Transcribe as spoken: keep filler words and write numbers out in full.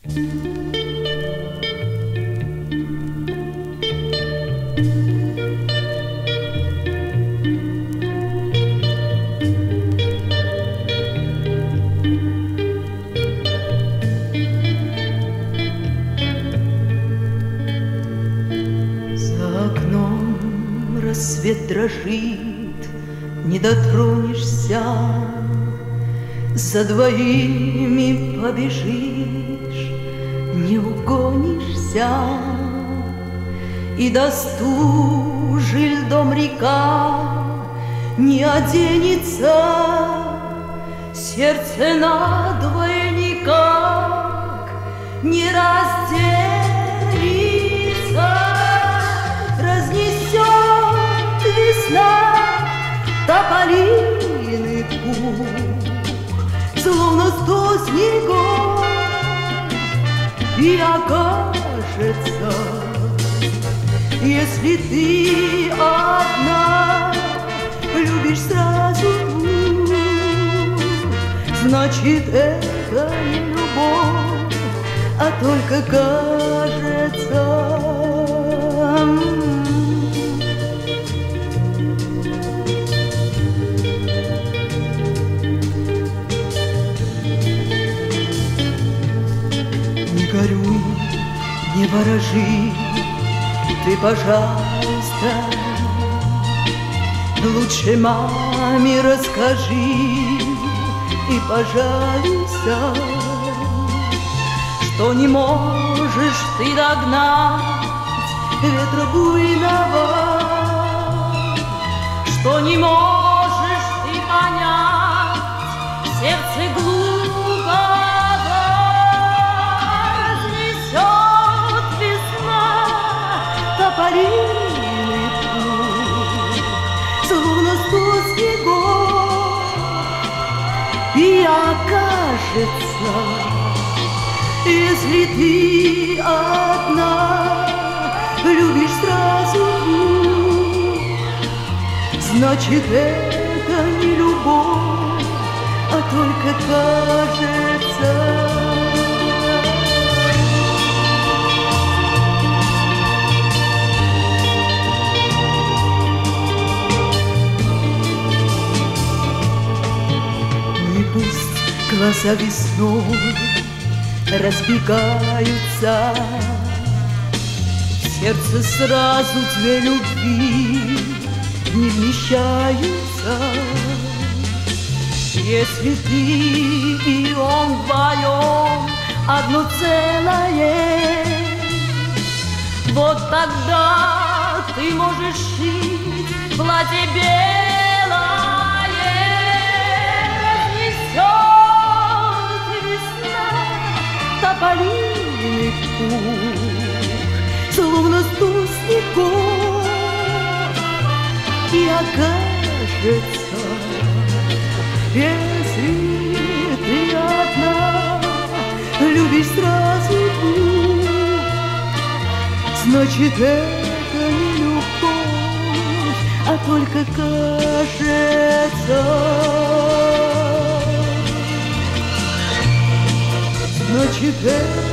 Рассвет дрожит, не дотронешься, за двоими побежишь, не угонишься, и достужи льдом река не оденется, сердце надвое никак не разделится, разнесет весна тополиный пух, словно сто снегов, и окажется, если ты одна любишь сразу двух, значит это не любовь, а только кажется. Не горюй, не ворожи, ты, пожалуйста, лучше маме расскажи, и, пожалуйста, что не можешь ты догнать ветра буйного, что не можешь ты понять сердце глупого. Разнесет весна тополиный пух, словно сто снегов, и окажется, если ты одна любишь сразу двух, значит это не любовь, а только кажется. И пусть глаза весной разбегаются, в сердце сразу две любви не вмещаются. Если ты и он вдвоем одно целое, вот тогда ты можешь шить платье белое, разнесет весна тополиный пух, словно сто снегов, и окажется, если ты одна любишь сразу двух, значит это не любовь, а только кажется. Значит это